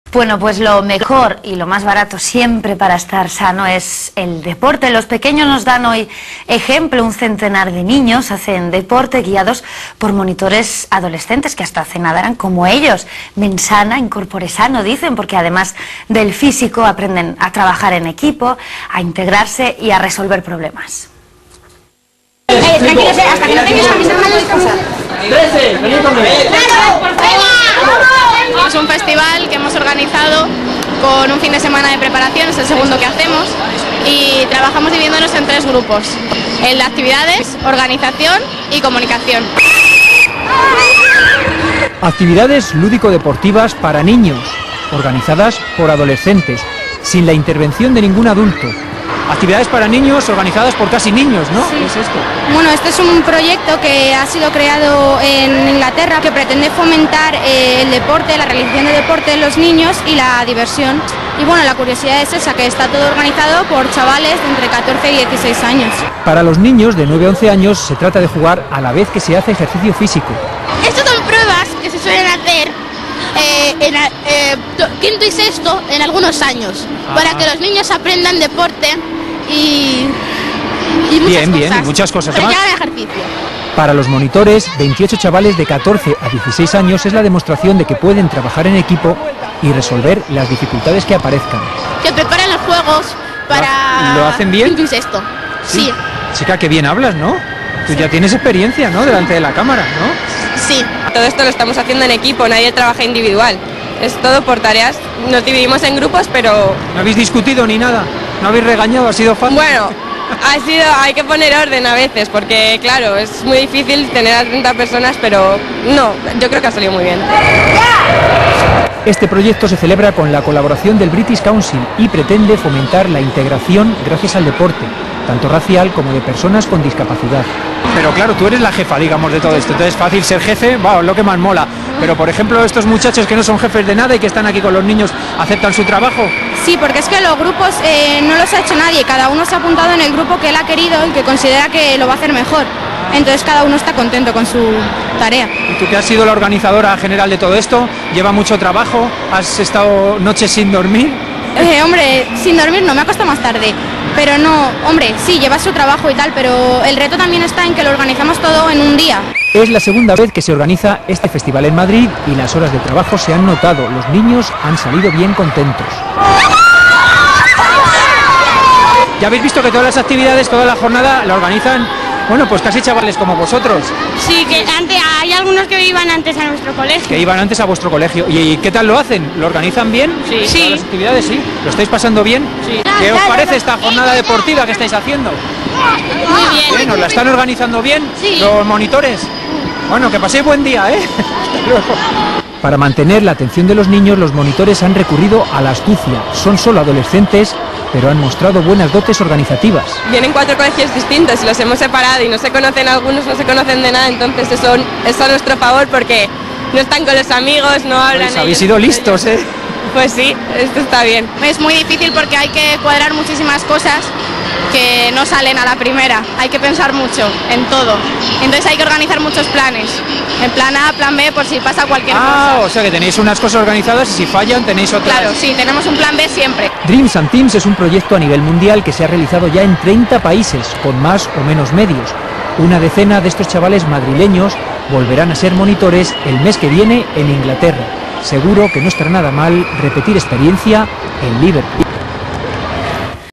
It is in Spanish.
Bueno, pues lo mejor y lo más barato siempre para estar sano es el deporte. Los pequeños nos dan hoy ejemplo. Un centenar de niños hacen deporte guiados por monitores adolescentes que hasta hace nada eran como ellos. Mensana, incorpore sano, dicen, porque además del físico aprenden a trabajar en equipo, a integrarse y a resolver problemas. Tranquilos, hasta que no tengas camisa no podéis pasar. 13, venid conmigo. Es un festival que hemos organizado con un fin de semana de preparación, es el segundo que hacemos, y trabajamos dividiéndonos en 3 grupos, en actividades, organización y comunicación. Actividades lúdico-deportivas para niños, organizadas por adolescentes, sin la intervención de ningún adulto. Actividades para niños organizadas por casi niños, ¿no? Sí. ¿Qué es esto? Bueno, este es un proyecto que ha sido creado en Inglaterra que pretende fomentar el deporte, la realización de deporte en los niños y la diversión. Y bueno, la curiosidad es esa, que está todo organizado por chavales de entre 14 y 16 años. Para los niños de 9 a 11 años se trata de jugar a la vez que se hace ejercicio físico. Estas son pruebas que se suelen hacer en quinto y sexto en algunos años, para que los niños aprendan deporte y muchas cosas pero más. ya el ejercicio. Para los monitores, 28 chavales de 14 a 16 años es la demostración de que pueden trabajar en equipo y resolver las dificultades que aparezcan. Que preparan los juegos para ¿Lo hacen bien? quinto y sexto. Sí. Chica, qué bien hablas, ¿no? Tú ya tienes experiencia, ¿no? Delante de la cámara, ¿no? Sí. Todo esto lo estamos haciendo en equipo, nadie trabaja individual, es todo por tareas, nos dividimos en grupos, pero ¿No habéis discutido ni nada? ¿No habéis regañado? ¿Ha sido fácil? bueno, hay que poner orden a veces, porque claro, es muy difícil tener a 30 personas, pero no, yo creo que ha salido muy bien. Este proyecto se celebra con la colaboración del British Council y pretende fomentar la integración gracias al deporte, tanto racial como de personas con discapacidad. Pero claro, tú eres la jefa, digamos, de todo esto, entonces es fácil ser jefe, es lo que más mola. Pero por ejemplo, estos muchachos que no son jefes de nada y que están aquí con los niños, ¿aceptan su trabajo? Sí, porque es que los grupos no los ha hecho nadie, cada uno se ha apuntado en el grupo que él ha querido y que considera que lo va a hacer mejor. Entonces cada uno está contento con su tarea. ¿Y tú que has sido la organizadora general de todo esto? ¿Lleva mucho trabajo? ¿Has estado noches sin dormir? Hombre, sin dormir no, me acuesto más tarde. Pero no, hombre, sí, lleva su trabajo y tal, pero el reto también está en que lo organizamos todo en un día. Es la segunda vez que se organiza este festival en Madrid y las horas de trabajo se han notado. Los niños han salido bien contentos. Ya habéis visto que todas las actividades, toda la jornada la organizan, bueno, pues casi chavales como vosotros. Sí, que antes hay algunos que iban antes a nuestro colegio. Que iban antes a vuestro colegio. ¿Y qué tal lo hacen? ¿Lo organizan bien? Sí. ¿Todas las actividades, sí? ¿Lo estáis pasando bien? Sí. ¿Qué os parece esta jornada deportiva que estáis haciendo? Muy bien. Bueno, ¿la están organizando bien Sí. los monitores? Bueno, que paséis buen día, ¿eh? Hasta luego. Para mantener la atención de los niños, los monitores han recurrido a la astucia. Son solo adolescentes, pero han mostrado buenas dotes organizativas. Vienen 4 colegios distintos y los hemos separado y no se conocen algunos, no se conocen de nada, entonces eso a nuestro favor porque no están con los amigos, no hablan. Pues habéis ellos sido entre listos, ellos. ¿eh? Pues sí, esto está bien. Es muy difícil porque hay que cuadrar muchísimas cosas que no salen a la primera, hay que pensar mucho en todo, entonces hay que organizar muchos planes, en plan A, plan B, por si pasa cualquier cosa. O sea que tenéis unas cosas organizadas y si fallan tenéis otras. Claro, sí, tenemos un plan B siempre. Dreams and Teams es un proyecto a nivel mundial que se ha realizado ya en 30 países, con más o menos medios. Una decena de estos chavales madrileños volverán a ser monitores el mes que viene en Inglaterra. Seguro que no estará nada mal repetir experiencia en Liverpool.